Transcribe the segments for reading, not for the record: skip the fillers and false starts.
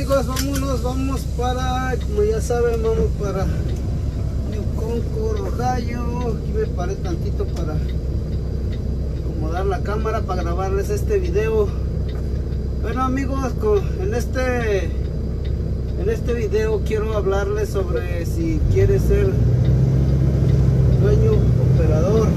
amigos, vamos para, como ya saben, vamos para New Concord, Ohio. Aquí me paré tantito para acomodar la cámara para grabarles este video. Bueno amigos, en este video quiero hablarles sobre si quieres ser dueño operador.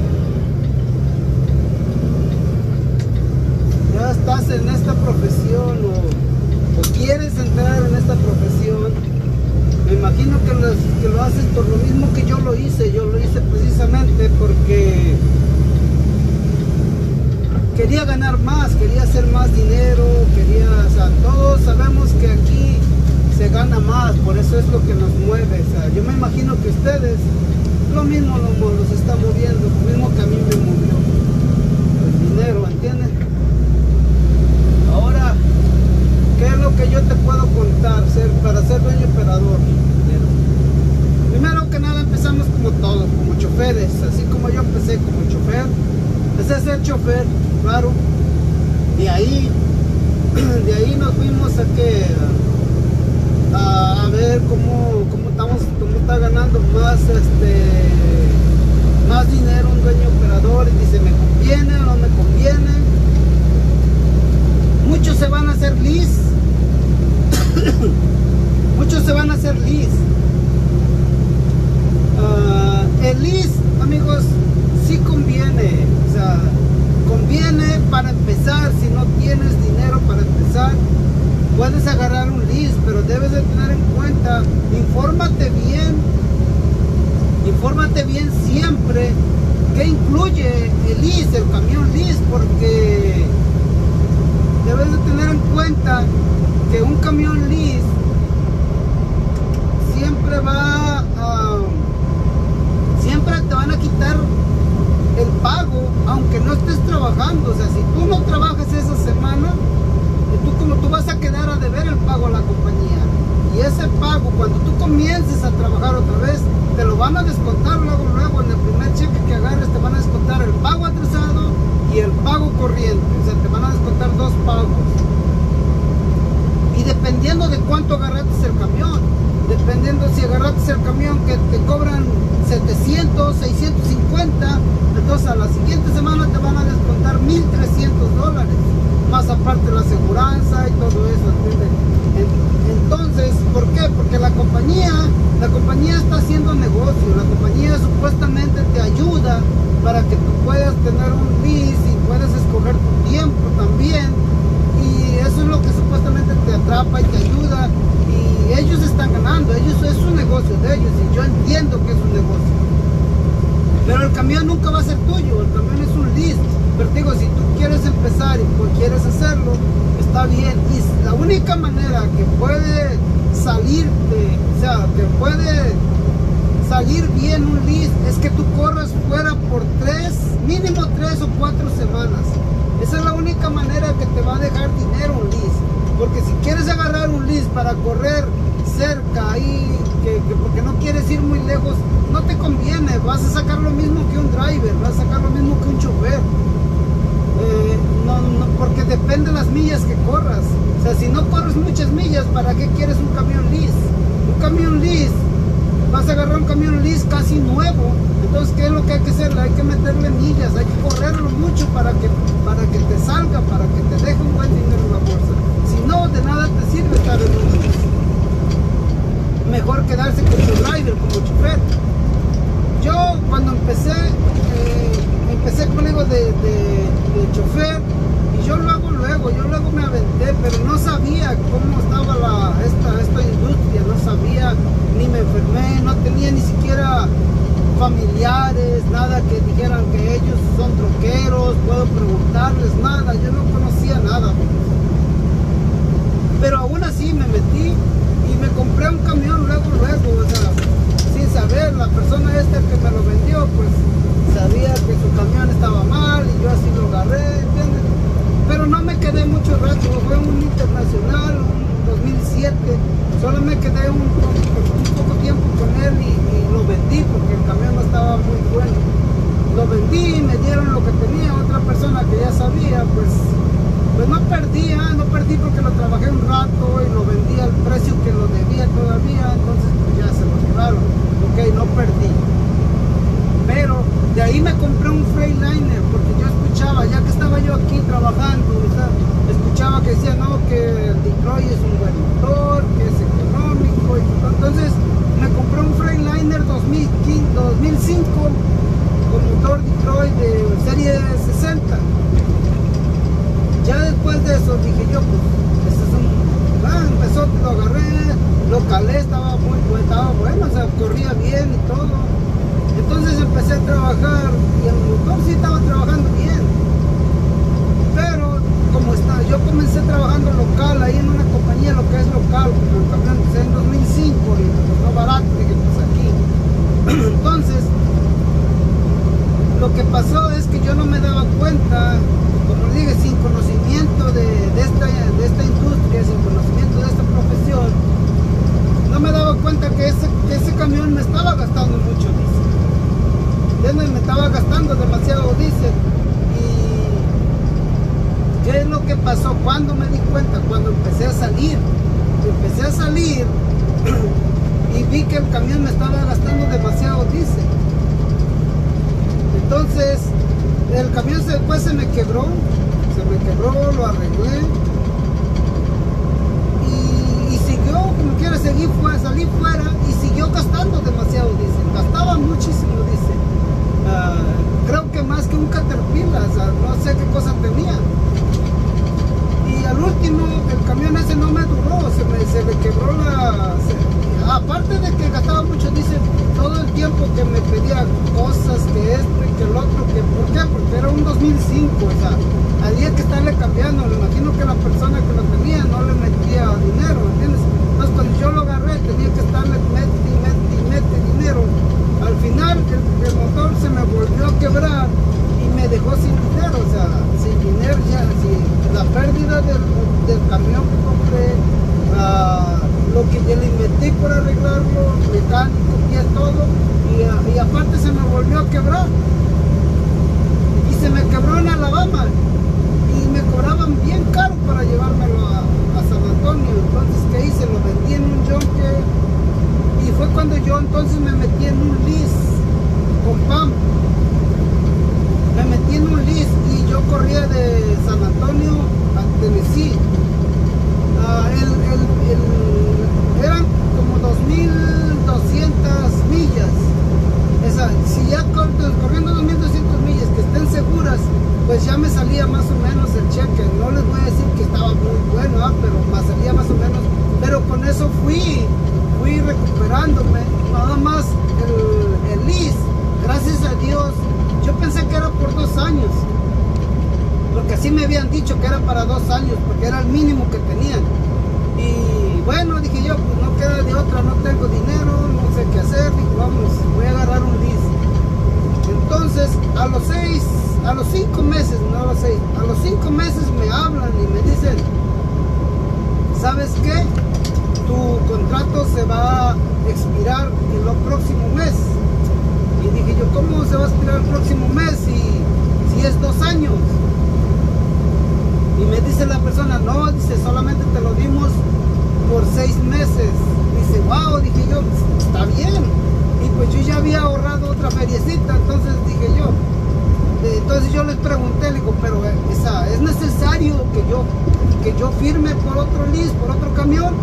Ya estás en esta profesión o quieres entrar en esta profesión. Me imagino que lo haces por lo mismo que yo lo hice. Yo lo hice precisamente porque quería ganar más, quería hacer más dinero, o sea, todos sabemos que aquí se gana más, por eso es lo que nos mueve. O sea, yo me imagino que ustedes lo mismo los está moviendo, lo mismo que a mí me movió el dinero, ¿entiendes? Ahora, ¿qué es lo que yo te puedo contar para ser dueño operador? Primero que nada empezamos como todos, como choferes, así como yo empecé como chofer. Empecé a ser chofer, claro. De ahí nos fuimos a ver cómo está ganando más dinero un dueño operador, y dice, ¿me conviene o no me conviene? Muchos se van a hacer lease. Muchos se van a hacer lease. El lease, amigos, sí conviene. O sea, conviene para empezar. Si no tienes dinero para empezar, puedes agarrar un lease, pero debes de tener en cuenta, infórmate bien siempre qué incluye el lease, el camión lease, porque debes de tener en cuenta que un camión lease siempre te van a quitar el pago aunque no estés trabajando. O sea, si tú no trabajas esa semana, tú vas a quedar a deber el pago a la compañía, y ese pago, cuando tú comiences a trabajar otra vez, te lo van a descontar luego en el primer cheque que agarres. Te van a descontar el pago atrasado y el pago corriente. O sea, te van a descontar dos pagos, y dependiendo de cuánto agarraste el camión, dependiendo si agarraste el camión que te cobran 700, 650, entonces a la siguiente semana te van a descontar $1,300, más aparte la aseguranza y todo eso, ¿entiendes? Entonces, ¿por qué? Porque la compañía está haciendo negocio. La compañía supuestamente te ayuda para que tú puedas tener un lease y puedas escoger tu tiempo también, y eso es lo que supuestamente te atrapa y te ayuda, y ellos están ganando. Es un negocio de ellos, y yo entiendo que es un negocio, pero el camión nunca va a ser tuyo. El camión es un lease. Pero digo, si tú quieres empezar y quieres hacerlo, está bien. Y la única manera que puede salir bien un lease es que tú corras fuera por mínimo 3 o 4 semanas. Esa es la única manera que te va a dejar dinero un lease. Porque si quieres agarrar un lease para correr cerca ahí, porque no quieres ir muy lejos, no te conviene. Vas a sacar lo mismo que un driver, vas a sacar lo mismo que un chofer. Porque depende de las millas que corras. O sea, si no corres muchas millas, ¿para qué quieres un camión lease? Un camión lease, vas a agarrar un camión lease casi nuevo. Entonces, ¿qué es lo que hay que hacer? Hay que meterle millas, hay que correrlo mucho para que te salga, para que te deje un buen dinero en la bolsa. Si no, de nada te sirve estar en un lease. Mejor quedarse con tu driver, como chofer. Yo cuando empecé conmigo de chofer, y yo luego me aventé, pero no sabía cómo estaba esta industria, no sabía, ni me enfermé, no tenía ni siquiera familiares, nada que dijeran que ellos son troqueros, puedo preguntarles, nada, yo no conocía nada. Pero aún así me metí y me compré un camión luego, o sea, sin saber. La persona que me lo vendió, pues sabía que su camión estaba mal, y yo así lo agarré, ¿entiendes? Pero no me quedé mucho rato. Fue un internacional, un 2007. Solo me quedé un poco tiempo con él, y lo vendí porque el camión no estaba muy bueno. Lo vendí y me dieron lo que tenía. Otra persona que ya sabía, pues Pues no perdí, no perdí porque lo trabajé un rato y lo vendí al precio que lo debía todavía, entonces pues ya se lo llevaron. Ok, no perdí. Pero de ahí me compré un Freightliner porque yo escuchaba, ya que estaba yo aquí trabajando, o sea, escuchaba que decía, no, que el Detroit es un buen motor, que es económico, y entonces me compré un Freightliner 2005 con motor Detroit de serie 60. Ya después de eso dije yo, pues, este es empezó, lo agarré, lo calé, estaba bueno, o sea, corría bien y todo. Entonces empecé a trabajar y el motor sí estaba trabajando bien. Pero como está, yo comencé trabajando local, ahí en una compañía, lo que es local, como el camión, en 2005 y me costó barato, dije, pues aquí. Entonces, lo que pasó es que yo no me daba cuenta, como le dije, sin conocimiento de esta industria, sin conocimiento de esta profesión, no me daba cuenta que ese camión me estaba gastando mucho diésel. Me estaba gastando demasiado diésel. ¿Y qué es lo que pasó? Cuando me di cuenta, cuando empecé a salir y vi que el camión me estaba gastando demasiado diésel. Entonces el camión después se me quebró, lo arreglé y siguió, como quiera, salí fuera y siguió gastando demasiado diésel, gastaba muchísimo diésel. Creo que más que un Caterpillar, o sea, no sé qué cosa tenía. Y al último, el camión ese no me duró, se me quebró aparte de que gastaba mucho diésel, todo el tiempo que me pedía cosas, que esto y que el otro, que ¿por qué? Porque era un 2005, o sea, había que estarle cambiando. Me imagino que la persona que lo tenía no le metía dinero, ¿entiendes? Entonces cuando yo lo agarré tenía que estarle mete dinero. Al final el motor se me volvió a quebrar y me dejó sin dinero, o sea, sin dinero ya, la pérdida del camión que compré, lo que yo le invertí por arreglarlo, mecánico y todo, y aparte se me volvió a quebrar. Y se me quebró en Alabama y me cobraban bien caro para llevármelo a San Antonio. Entonces, ¿qué hice? Lo vendí en un junker. Y fue cuando yo entonces me metí en un lease con PAM. Me metí en un lease y yo corría de San Antonio a Tennessee. Eran como 2.200 millas. Si ya corriendo 2.200 millas que estén seguras, pues ya me salía más o menos el cheque. No les voy a decir que estaba muy bueno, pero me salía más o menos. Pero con eso fui recuperándome. Nada más el lease, gracias a Dios, yo pensé que era por 2 años, porque así me habían dicho que era para 2 años, porque era el mínimo que tenían. Y bueno, dije yo, pues no queda de otra, no tengo dinero, no sé qué hacer, dije, vamos, voy a agarrar un lease. Entonces a los 5 meses, no a los 6, a los 5 meses me hablan y me dicen, ¿sabes qué? Tu contrato se va a expirar en el próximo mes. Y dije yo, ¿cómo se va a expirar el próximo mes si es 2 años? Y me dice la persona, no, dice, solamente te lo dimos por 6 meses. Dice, wow, dije yo, está bien. Y pues yo ya había ahorrado otra feriecita, entonces dije yo, entonces yo les pregunté, le digo, pero ¿es necesario que yo firme por otro lease, por otro camión?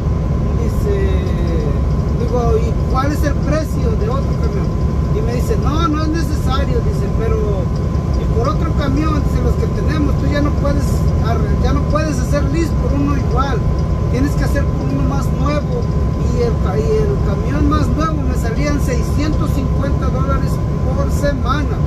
Digo, ¿y cuál es el precio de otro camión? Y me dice, no es necesario, dice, pero y por otro camión, dice, los que tenemos, tú ya no puedes hacer lease por uno igual, tienes que hacer por uno más nuevo. Y el camión más nuevo me salían $650 por semana.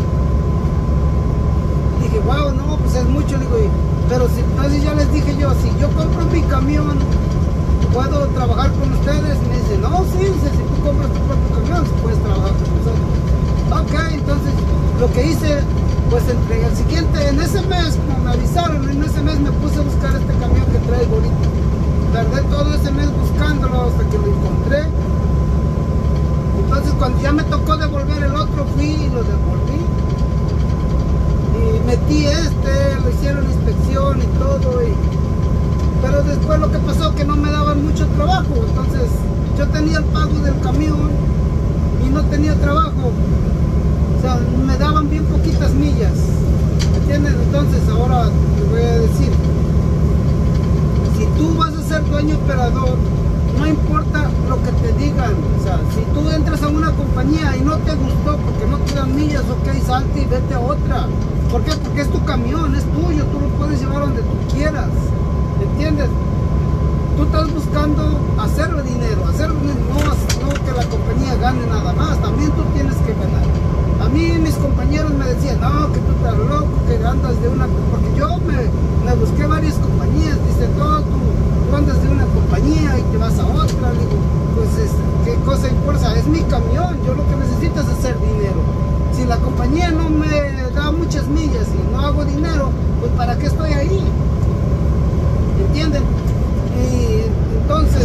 Dije, wow, no, pues es mucho. Digo, pero si, entonces ya les dije yo, si yo compro mi camión, ¿puedo trabajar con ustedes? Y me dice, no, sí, dice, si tú compras tu propio camión, puedes trabajar con nosotros. Ok, entonces lo que hice, pues en ese mes, como me avisaron, en ese mes me puse a buscar este camión que traigo ahorita. Tardé todo ese mes buscándolo hasta que lo encontré. Entonces cuando ya me tocó devolver el otro, fui y lo devolví. y metí le hicieron inspección y todo, pero después lo que pasó que no me daban mucho trabajo. Entonces yo tenía el pago del camión y no tenía trabajo, o sea, me daban bien poquitas millas, ¿entiendes? Entonces ahora te voy a decir, si tú vas a ser dueño operador, no importa lo que te digan. O sea, si tú entras a una compañía y no te gustó porque no te dan millas, ok, salte y vete a otra. ¿Por qué? Porque es tu camión, es tuyo, tú lo puedes llevar donde tú quieras, ¿entiendes? Tú estás buscando hacer dinero, no que la compañía gane nada más, también tú tienes que ganar. A mí mis compañeros me decían, no, que tú estás loco, que andas de una... Porque yo me busqué varias compañías, dice, todo tú andas de una compañía y te vas a otra. Digo, pues qué cosa importa, es mi camión, yo lo que necesito es hacer dinero. Si la compañía no me da muchas millas y no hago dinero, pues ¿para qué estoy ahí? ¿Entienden? Y entonces,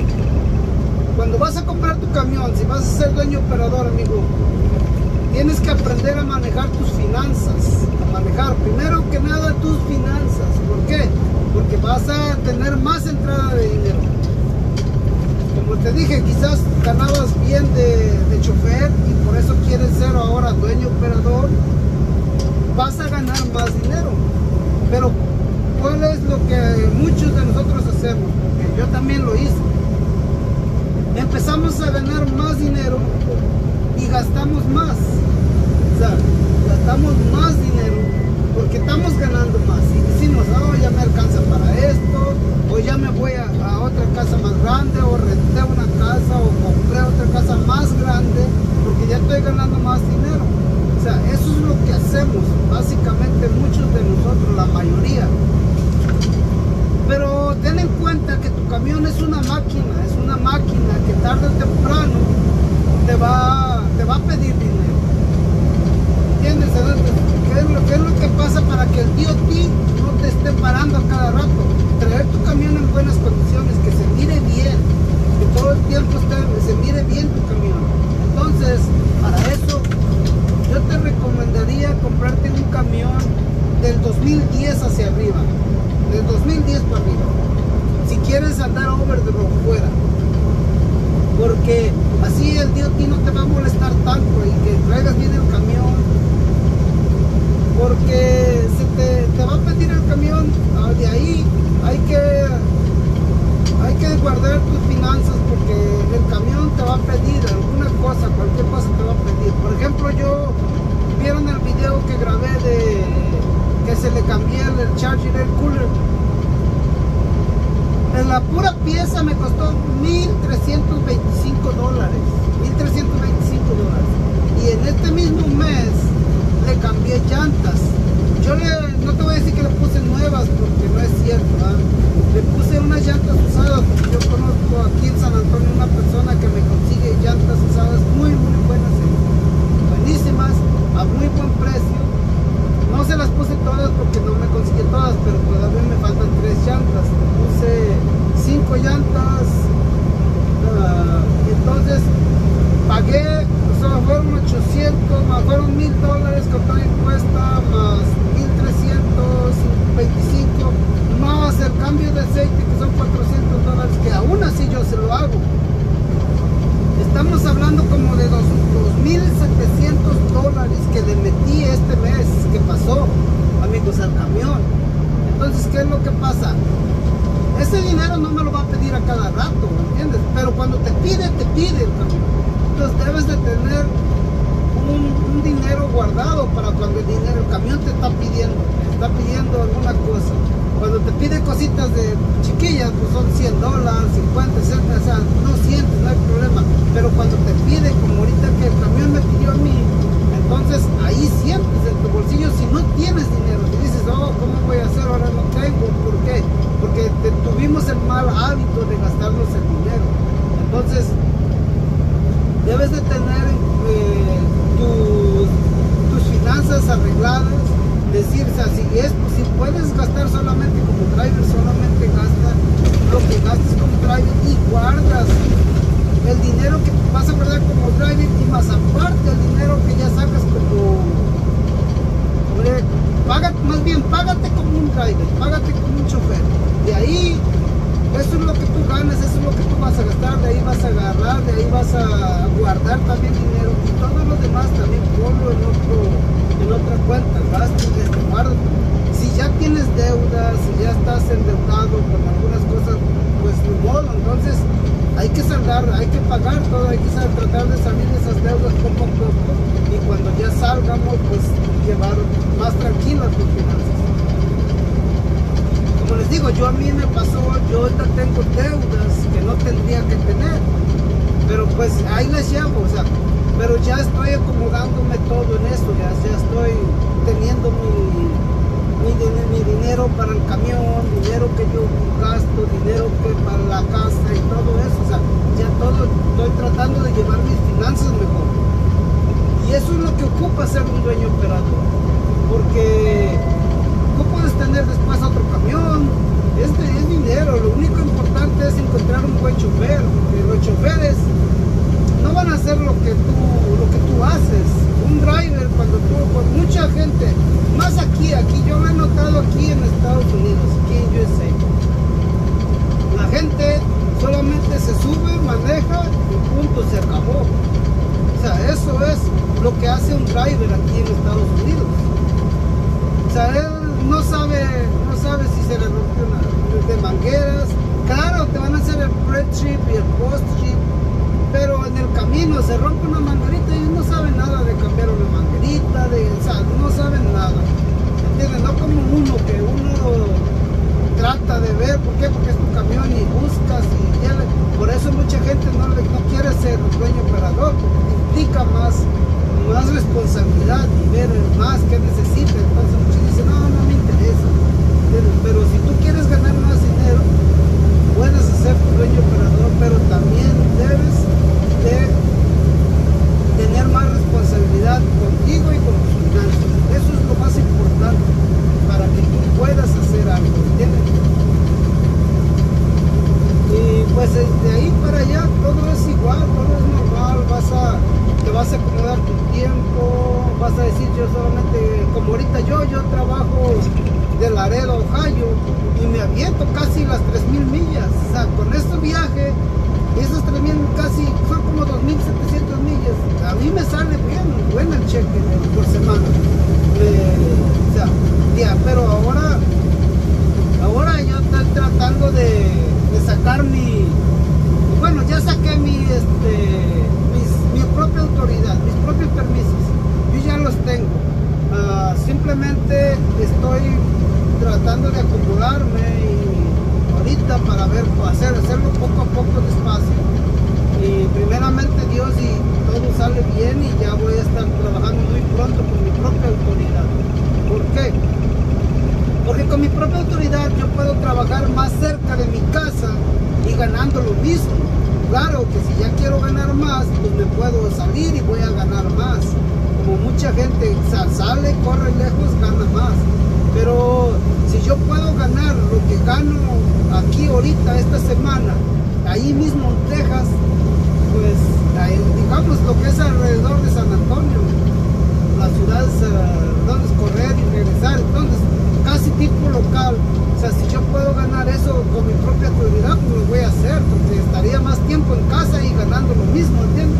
cuando vas a comprar tu camión, si vas a ser dueño operador, amigo, tienes que aprender a manejar tus finanzas, a manejar primero que nada tus finanzas. ¿Por qué? Porque vas a tener más entrada de dinero. Como te dije, quizás ganabas bien de chofer y por eso quieres ser ahora dueño operador. Vas a ganar más dinero. Pero ¿cuál es lo que muchos de nosotros hacemos? Porque yo también lo hice. Empezamos a ganar más dinero y gastamos más. O sea, gastamos más dinero porque estamos ganando más y decimos, oh, ya me alcanza para esto, o ya me voy a otra casa más grande, o renté una casa, o compré otra casa más grande porque ya estoy ganando más dinero. O sea, eso es lo que hacemos básicamente muchos de nosotros, la mayoría. Pero ten en cuenta que tu camión es una máquina que tarde o temprano te va a pedir dinero. ¿Entiendes? ¿Qué es lo que pasa para que el DOT no te esté parando a cada rato? Traer tu camión en buenas condiciones, que se mire bien, que todo el tiempo se mire bien tu camión. Entonces, para eso, yo te recomendaría comprarte un camión del 2010 hacia arriba, del 2010 para arriba, si quieres andar over the road fuera. Porque así el DOT no te va a molestar tanto y que traigas bien el camión, porque te va a pedir el camión. De ahí hay que guardar tus finanzas, porque el camión te va a pedir alguna cosa, cualquier cosa te va a pedir. Por ejemplo, vieron el video que grabé de que se le cambié el charger air cooler. En la pura pieza me costó $1,325. Y en este mismo mes le cambié llantas. No te voy a decir que le puse nuevas, porque no es cierto, ¿verdad? Le puse unas llantas usadas, porque yo conozco aquí en San Antonio una persona que me consigue llantas usadas muy buenas, buenísimas, a muy buen precio. No se las puse todas porque no me conseguí todas, pero todavía me faltan 3 llantas. Puse 5 llantas, entonces pagué, o sea, fueron 800, más fueron $1,000 con toda impuesta, más 1,325, más el cambio de aceite que son $400, que aún así yo se lo hago. Estamos hablando como de $2,700 que le metí este mes que pasó, amigos, al camión. Entonces, ¿qué es lo que pasa? Ese dinero no me lo va a pedir a cada rato, ¿entiendes? Pero cuando te pide el camión. Entonces debes de tener un dinero guardado para cuando el camión te está pidiendo alguna cosa. Cuando te pide cositas de chiquillas, pues son $100, 50, 60, o sea, no sientes, no hay problema. Pero cuando te pide, como ahorita que el camión me pidió a mí, entonces ahí sientes en tu bolsillo. Si no tienes dinero, te dices, oh, ¿cómo voy a hacer? Ahora no tengo. ¿Por qué? Porque tuvimos el mal hábito de gastarnos el dinero. Entonces, debes de tener tus finanzas arregladas. Decir, o sea, si puedes gastar solamente como driver, solamente gasta lo que gastes como driver y guardas el dinero que vas a guardar como driver, y más aparte el dinero que ya sacas como más bien págate como un driver, págate como un chofer. De ahí, eso es lo que tú ganas, eso es lo que tú vas a gastar, de ahí vas a agarrar, de ahí vas a guardar también dinero y todo lo demás también ponlo en otra cuenta, gastos, guarda. Si ya tienes deudas, si ya estás endeudado con algunas cosas, pues ni modo, entonces hay que saldar, hay que pagar todo, hay que tratar de salir de esas deudas poco a poco y cuando ya salgamos, pues llevar más tranquilas tus finanzas. Como les digo, a mí me pasó, yo ahorita tengo deudas que no tendría que tener, pero pues ahí las llevo, o sea, pero ya estoy acomodándome todo en eso, ya estoy teniendo mi dinero para el camión, dinero que yo gasto, dinero que para la casa y todo eso, o sea, ya todo, estoy tratando de llevar mis finanzas mejor. Y eso es lo que ocupa ser un dueño operador, porque no puedes tener después otro camión, es dinero, lo único importante es encontrar un buen chofer, porque los choferes no van a hacer lo que tú haces. Un driver, con mucha gente, más aquí yo lo he notado aquí en Estados Unidos, aquí en USA, la gente solamente se sube, maneja y punto, se acabó. O sea, eso es lo que hace un driver aquí en Estados Unidos. O sea, él no sabe si se le rompió una de mangueras. Claro, te van a hacer el pre-trip y el post-trip, pero en el camino se rompe una manguerita y no saben nada de cambiar una manguerita, o sea, no saben nada. ¿Entiendes? No como uno trata de ver, ¿por qué? Porque es tu camión y buscas y ya por eso mucha gente no quiere ser dueño operador, porque implica más responsabilidad y ver más que necesita. Entonces muchos dicen, no me interesa. Pero si tú quieres ganar más dinero, puedes ser tu dueño operador, pero también debes de tener más responsabilidad contigo y con tus finanzas. Eso es lo más importante para que tú puedas hacer algo, ¿entiendes? Y pues de ahí para allá todo es igual, todo es normal, te vas a acomodar tu tiempo, vas a decir yo solamente, como ahorita yo trabajo de Laredo, Ohio, y me aviento casi las 3,000 millas, o sea, con este viaje, esas 3,000 casi son como 2,700 millas, a mí me sale bien, bueno el cheque por semana, o sea, pero ahora yo estoy tratando de sacar bueno, ya saqué mi propia autoridad, mis propios permisos, yo ya los tengo, simplemente estoy tratando de acomodarme y ahorita para hacerlo poco a poco despacio y primeramente Dios y todo sale bien y ya voy a estar trabajando muy pronto con mi propia autoridad. ¿Por qué? Porque con mi propia autoridad yo puedo trabajar más cerca de mi casa y ganando lo mismo. Claro que si ya quiero ganar más, pues me puedo salir y voy a ganar más. Como mucha gente sale, corre lejos, gana más. Pero si yo puedo ganar lo que gano aquí ahorita, esta semana, ahí mismo en Texas, pues digamos lo que es alrededor de San Antonio, las ciudades donde es correr y regresar, entonces casi tipo local. O sea, si yo puedo ganar eso con mi propia autoridad, pues lo voy a hacer, porque estaría más tiempo en casa y ganando lo mismo, ¿entiendes?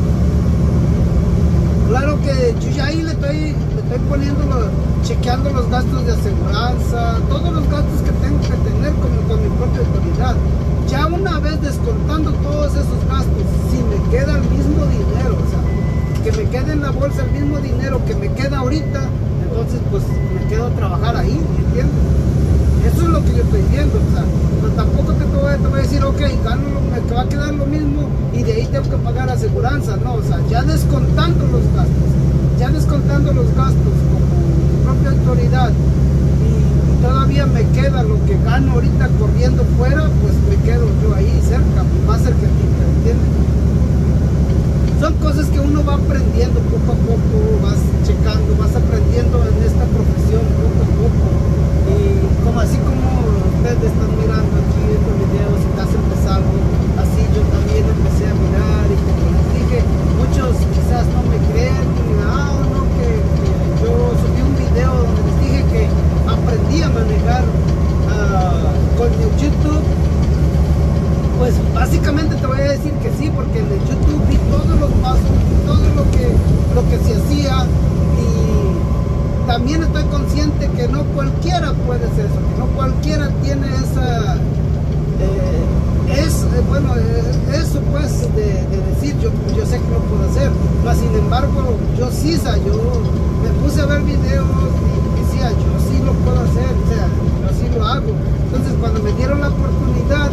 Claro que yo ya ahí le estoy poniendo, chequeando los gastos de aseguranza, todos los gastos que tengo que tener con mi propia autoridad. Ya una vez descontando todos esos gastos, si me queda el mismo dinero, o sea, que me quede en la bolsa el mismo dinero que me queda ahorita, entonces pues me quedo a trabajar ahí, ¿entiendes? Eso es lo que yo estoy viendo, o sea, pero tampoco te voy a decir, ok, me va a quedar lo mismo y de ahí tengo que pagar aseguranza, no, o sea, ya descontando los gastos como mi propia autoridad y todavía me queda lo que gano ahorita corriendo fuera, pues me quedo yo ahí cerca, más cerquita, ¿entiendes? Son cosas que uno va aprendiendo poco a poco, vas checando, vas aprendiendo en esta profesión poco a poco. Y así como ustedes están mirando aquí estos videos y estás empezando, así yo también empecé a mirar y como les dije, muchos quizás no me creen, no, que yo subí un video donde les dije manejar con el YouTube. Pues básicamente te voy a decir que sí, porque en el YouTube vi todos los pasos, todo lo que se hacía, y también estoy consciente que no cualquiera puede hacer eso, que no cualquiera tiene esa eso pues de decir yo sé que lo puedo hacer, pero sin embargo yo sí, yo me puse a ver videos y decía yo sí lo puedo hacer, o sea, yo sí lo hago. Entonces cuando me dieron la oportunidad,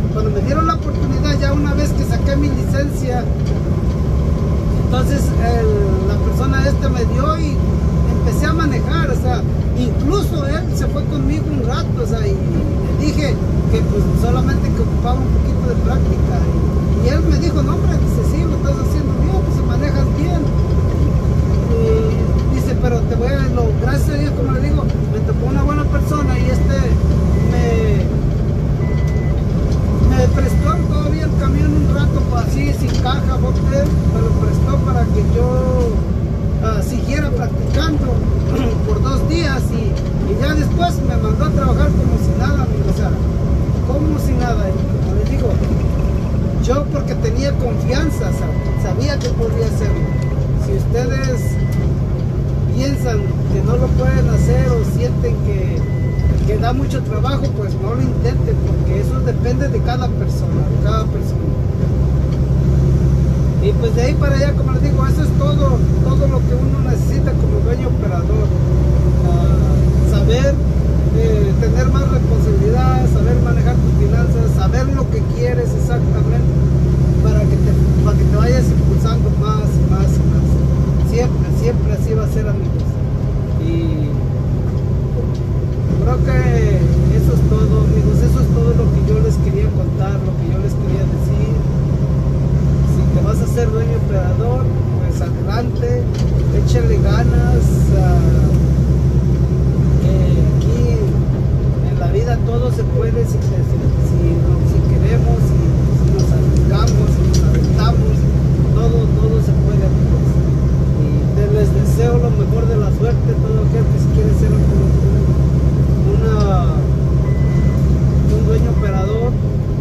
ya una vez que saqué mi licencia, entonces la persona me dio y empecé a manejar, o sea, incluso él se fue conmigo un rato, o sea, y le dije que pues solamente que ocupaba un poquito de práctica, y él me dijo, no hombre, dice, sí, lo estás haciendo bien, pues se manejas bien, y dice, pero te voy a, gracias a Dios, como le digo, me tocó una buena persona, y me prestó todavía el camión un rato, así, sin caja, boxer, me lo prestó para que yo siguiera practicando por 2 días, y ya después me mandó a trabajar como si nada, o sea, como si nada. Y como les digo, yo porque tenía confianza, sabía que podía hacerlo. Si ustedes piensan que no lo pueden hacer o sienten que da mucho trabajo, pues no lo intenten, porque eso depende de cada persona, Y pues de ahí para allá, como les digo, eso es todo lo que uno necesita como dueño operador. Saber tener más responsabilidad, saber manejar tus finanzas, saber lo que quieres exactamente, para que te vayas impulsando más y más y más. Siempre así va a ser, amigos. Y creo que eso es todo, amigos. Eso es todo lo que yo les quería contar, lo que yo les quería decir. Si te vas a ser dueño operador, pues adelante, échale ganas. Aquí en la vida todo se puede si queremos, si nos arriesgamos, si nos aventamos, todo se puede, amigos. Y les deseo lo mejor de la suerte, todo aquel que si quiere ser un dueño operador.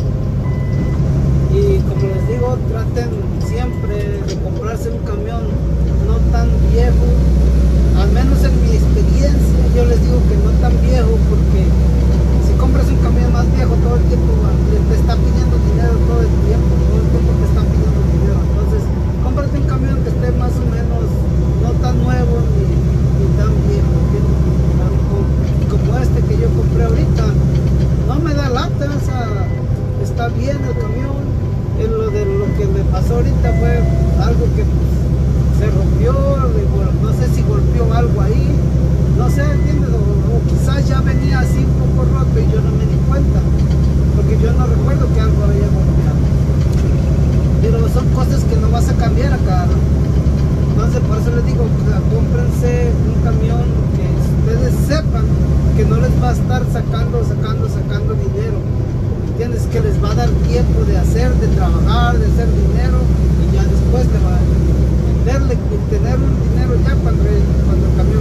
Y como les digo, traten siempre de comprarse un camión no tan viejo, al menos en mi experiencia yo les digo que no tan viejo, porque si compras un camión más viejo todo el tiempo te está pidiendo dinero, todo el tiempo te está pidiendo dinero. Entonces cómprate un camión que esté más o menos no tan nuevo ni tan viejo, como este que yo compré ahorita. No me da lata, o sea, está bien el camión. Lo que me pasó ahorita fue algo que se rompió, no sé si golpeó algo ahí, no sé, ¿entiendes? O quizás ya venía así un poco roto y yo no me di cuenta, porque yo no recuerdo que algo había golpeado. Pero son cosas que no vas a cambiar acá, ¿no? Entonces por eso les digo, cómprense un camión que ustedes sepan que no les va a estar sacando dinero, ¿entiendes? Que les va a dar tiempo de hacer, de trabajar, de hacer dinero, y ya después te va a venderle y tener un dinero ya cuando el camión